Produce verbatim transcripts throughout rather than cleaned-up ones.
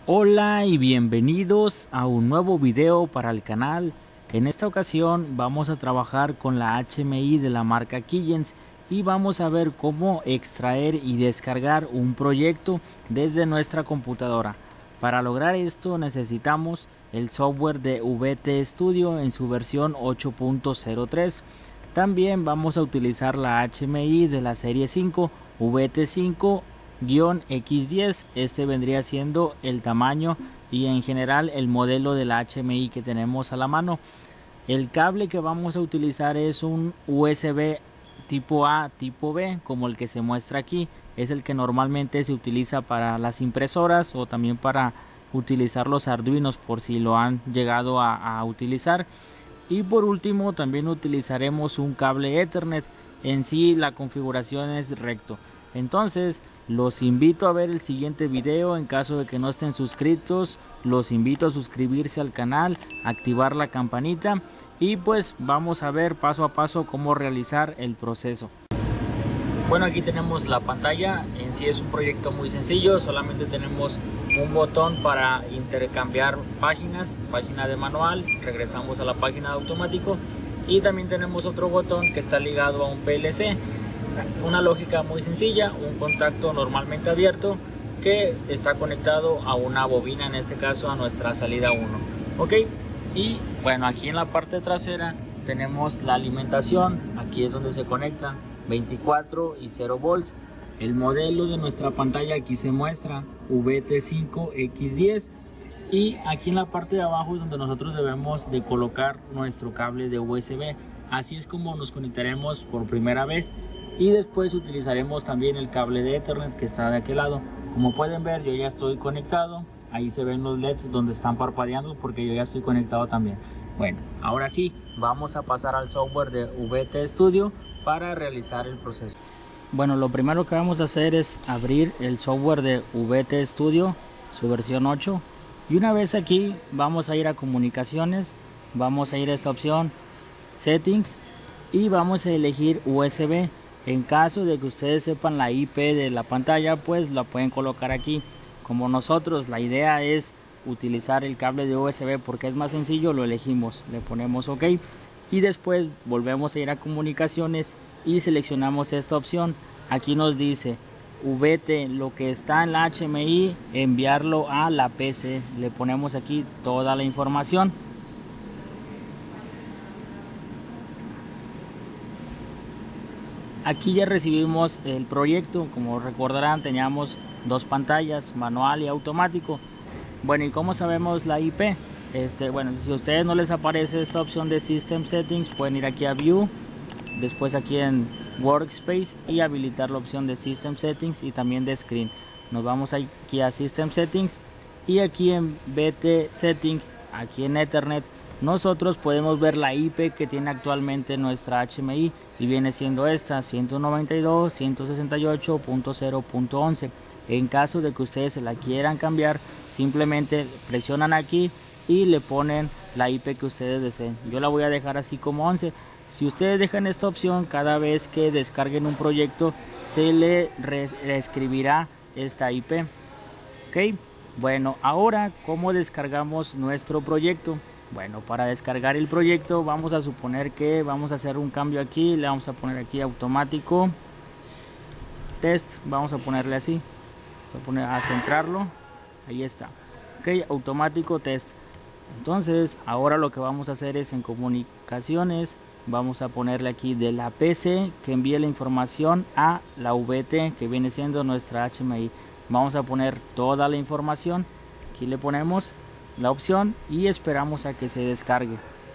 Hola y bienvenidos a un nuevo video para el canal. En esta ocasión vamos a trabajar con la H M I de la marca Keyence y vamos a ver cómo extraer y descargar un proyecto desde nuestra computadora. Para lograr esto necesitamos el software de V T Studio en su versión ocho punto cero tres. También vamos a utilizar la H M I de la serie cinco, V T cinco equis diez. Este vendría siendo el tamaño y en general el modelo de la H M I que tenemos a la mano. El cable que vamos a utilizar es un U S B tipo A, tipo B, como el que se muestra aquí. Es el que normalmente se utiliza para las impresoras o también para utilizar los Arduinos, por si lo han llegado a, a utilizar. Y por último también utilizaremos un cable Ethernet. En sí la configuración es recto. Entonces los invito a ver el siguiente video. En caso de que no estén suscritos, los invito a suscribirse al canal, activar la campanita y pues vamos a ver paso a paso cómo realizar el proceso. Bueno, aquí tenemos la pantalla. En sí es un proyecto muy sencillo, solamente tenemos un botón para intercambiar páginas, página de manual, regresamos a la página de automático y también tenemos otro botón que está ligado a un P L C. Una lógica muy sencilla, un contacto normalmente abierto que está conectado a una bobina, en este caso a nuestra salida uno. Ok, y bueno, aquí en la parte trasera tenemos la alimentación. Aquí es donde se conecta veinticuatro y cero volts. El modelo de nuestra pantalla aquí se muestra V T cinco equis diez y aquí en la parte de abajo es donde nosotros debemos de colocar nuestro cable de U S B. Así es como nos conectaremos por primera vez y después utilizaremos también el cable de Ethernet que está de aquel lado. Como pueden ver, yo ya estoy conectado. Ahí se ven los L E Ds donde están parpadeando porque yo ya estoy conectado también. Bueno, ahora sí, vamos a pasar al software de V T Studio para realizar el proceso. Bueno, lo primero que vamos a hacer es abrir el software de V T Studio, su versión ocho. Y una vez aquí, vamos a ir a comunicaciones, vamos a ir a esta opción, settings, y vamos a elegir U S B. En caso de que ustedes sepan la I P de la pantalla, pues la pueden colocar aquí. Como nosotros, la idea es utilizar el cable de U S B porque es más sencillo, lo elegimos, le ponemos OK. Y después volvemos a ir a comunicaciones y seleccionamos esta opción. Aquí nos dice V T, lo que está en la H M I, enviarlo a la P C. Le ponemos aquí toda la información. Aquí ya recibimos el proyecto. Como recordarán, teníamos dos pantallas, manual y automático. Bueno, ¿y cómo sabemos la I P? Este, bueno, si a ustedes no les aparece esta opción de System Settings, pueden ir aquí a View, después aquí en Workspace y habilitar la opción de System Settings y también de Screen. Nos vamos aquí a System Settings y aquí en V T Setting, aquí en Ethernet, nosotros podemos ver la I P que tiene actualmente nuestra H M I y viene siendo esta, ciento noventa y dos punto ciento sesenta y ocho punto cero punto once. En caso de que ustedes se la quieran cambiar, simplemente presionan aquí y le ponen la I P que ustedes deseen. Yo la voy a dejar así como once. Si ustedes dejan esta opción, cada vez que descarguen un proyecto se le reescribirá esta I P. Ok, bueno, ahora ¿cómo descargamos nuestro proyecto? Bueno, para descargar el proyecto vamos a suponer que vamos a hacer un cambio aquí. Le vamos a poner aquí automático test, vamos a ponerle así, voy a poner a centrarlo, ahí está. Ok, automático test. Entonces ahora lo que vamos a hacer es en comunicaciones, vamos a ponerle aquí de la P C que envíe la información a la V T que viene siendo nuestra H M I. Vamos a poner toda la información, aquí le ponemos la opción y esperamos a que se descargue.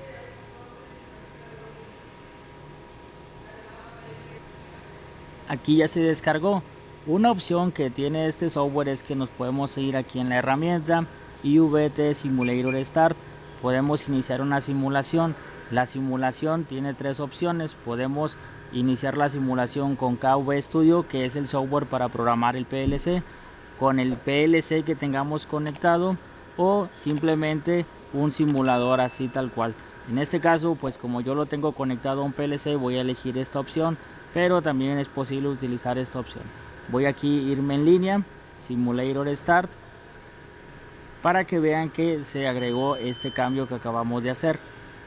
Aquí ya se descargó. Una opción que tiene este software es que nos podemos ir aquí en la herramienta y V T Simulator Start. Podemos iniciar una simulación. La simulación tiene tres opciones. Podemos iniciar la simulación con K V Studio, que es el software para programar el P L C, con el P L C que tengamos conectado, o simplemente un simulador así tal cual. En este caso, pues como yo lo tengo conectado a un P L C, voy a elegir esta opción, pero también es posible utilizar esta opción. Voy aquí a irme en línea, Simulator Start, para que vean que se agregó este cambio que acabamos de hacer.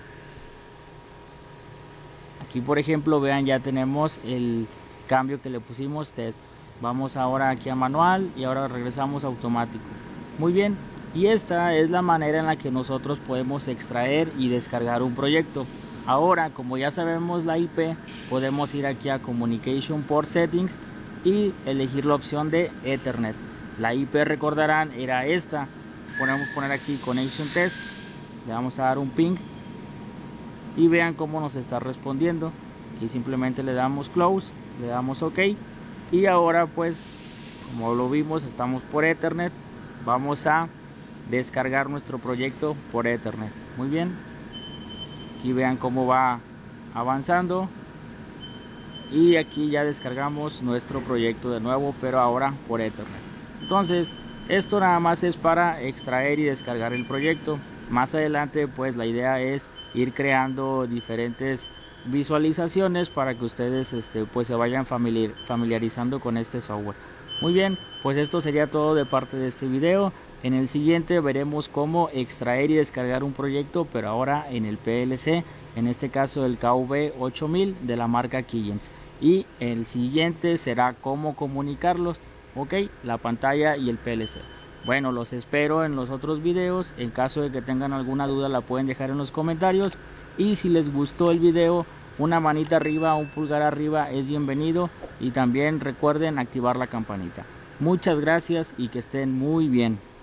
Aquí por ejemplo vean, ya tenemos el cambio que le pusimos test. Vamos ahora aquí a manual y ahora regresamos a automático. Muy bien, y esta es la manera en la que nosotros podemos extraer y descargar un proyecto. Ahora, como ya sabemos la I P, podemos ir aquí a Communication Port Settings y elegir la opción de Ethernet. La I P, recordarán, era esta. Podemos poner aquí Connection Test, le vamos a dar un ping y vean cómo nos está respondiendo. Y simplemente le damos Close, le damos OK. Y ahora pues, como lo vimos, estamos por Ethernet. Vamos a descargar nuestro proyecto por Ethernet. Muy bien, aquí vean cómo va avanzando y aquí ya descargamos nuestro proyecto de nuevo, pero ahora por Ethernet. Entonces esto nada más es para extraer y descargar el proyecto. Más adelante pues la idea es ir creando diferentes visualizaciones para que ustedes este, pues se vayan familiar, familiarizando con este software. Muy bien, pues esto sería todo de parte de este video. En el siguiente veremos cómo extraer y descargar un proyecto, pero ahora en el P L C, en este caso el K V ocho mil de la marca Killens. Y el siguiente será cómo comunicarlos, ok, la pantalla y el P L C. Bueno, los espero en los otros videos. En caso de que tengan alguna duda la pueden dejar en los comentarios. Y si les gustó el video, una manita arriba, un pulgar arriba es bienvenido. Y también recuerden activar la campanita. Muchas gracias y que estén muy bien.